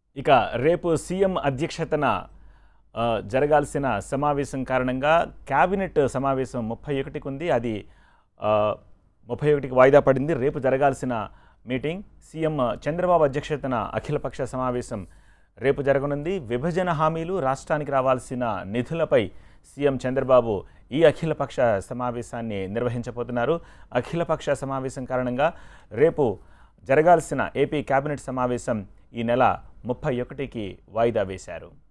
ఇక రేపు సీఎం అధ్యక్షతన జరగాల్సిన సమావేశం కారణంగా కేబినెట్ సమావేశం 31కి ఉంది. అది 31కి వాయిదా పడింది. రేపు జరగాల్సిన మీటింగ్ సీఎం చంద్రబాబు అధ్యక్షతన అఖిలపక్ష సమావేశం రేపు జరగనుంది. విభజన హామీలు, రాష్ట్రానికి రావాల్సిన నిధులపై సీఎం చంద్రబాబు ఈ అఖిలపక్ష సమావేశాన్ని నిర్వహించబోతున్నారు. అఖిలపక్ష సమావేశం కారణంగా రేపు జరగాల్సిన ఏపీ కేబినెట్ సమావేశం ఈ నెల 31కి వాయిదా వేశారు.